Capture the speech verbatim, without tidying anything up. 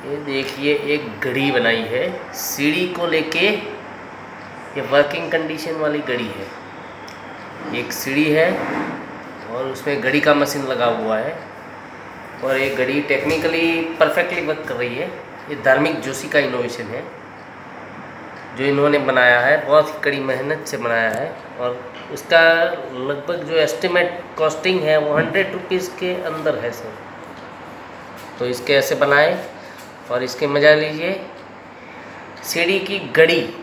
ये देखिए एक घड़ी बनाई है सीढ़ी को लेके। ये वर्किंग कंडीशन वाली घड़ी है। एक सीढ़ी है और उसमें घड़ी का मशीन लगा हुआ है और ये घड़ी टेक्निकली परफेक्टली वर्क कर रही है। ये धार्मिक जोशी का इनोवेशन है जो इन्होंने बनाया है, बहुत ही कड़ी मेहनत से बनाया है। और उसका लगभग जो एस्टिमेट कॉस्टिंग है वो हंड्रेड रुपीज़ के अंदर है सर। तो इसके ऐसे बनाए और इसके मजा लीजिए। सीढ़ी की घड़ी